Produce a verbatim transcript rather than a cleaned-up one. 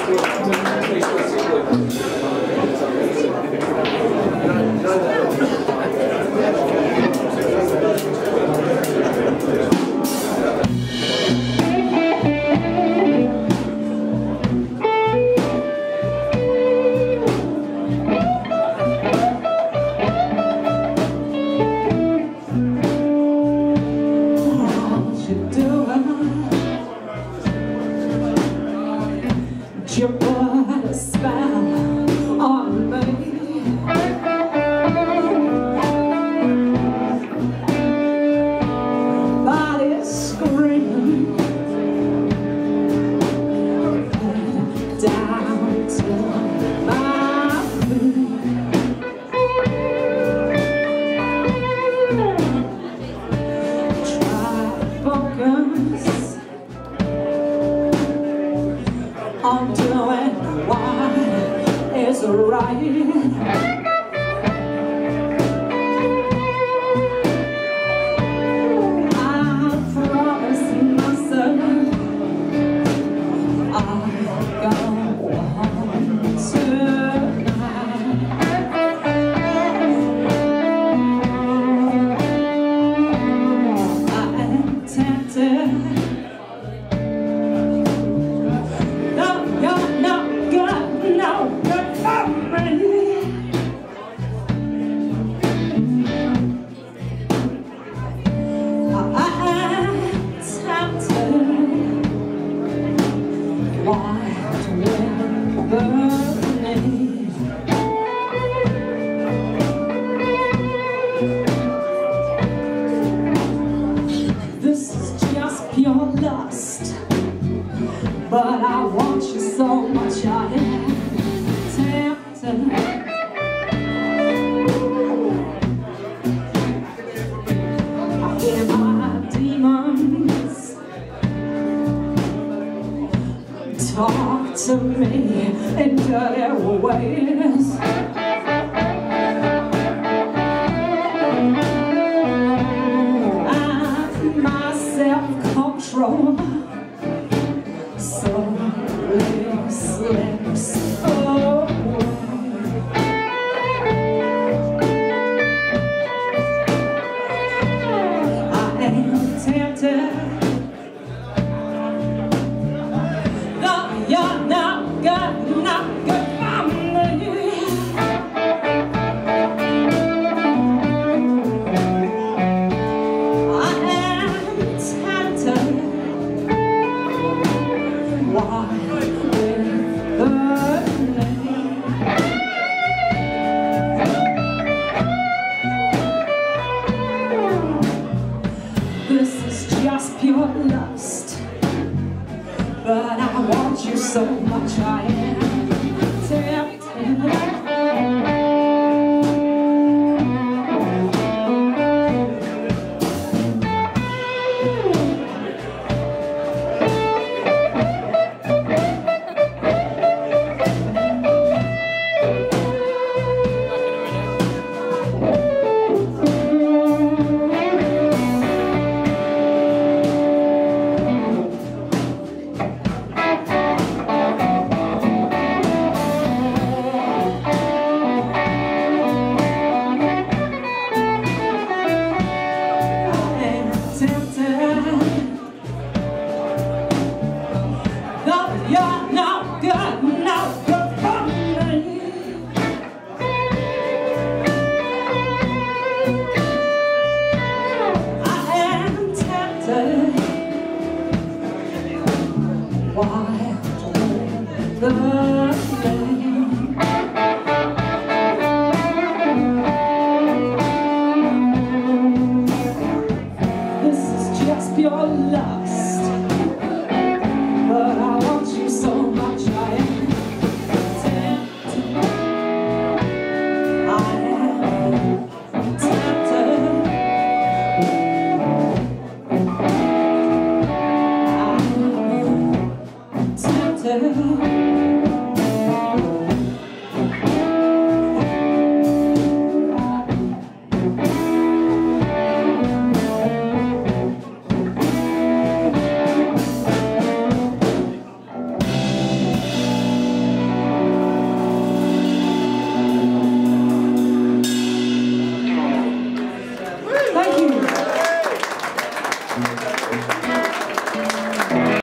You put a spell on me. Body screaming down to my feet. Try to focus on doing what is right. I promise myself I'll go home tonight. I am tempted. This is just pure lust, but I want you so much I am tempted. I hear my demons talk to me in dirty ways. And my self-control slowly slips away. I am tempted. No, you're not good, not good for me. I am tempted. Why with the name? This is just pure lust, but I want you so much I am tempted. This is just pure lust, but I want you so much I am tempted. I am tempted. I'm tempted. Thank you.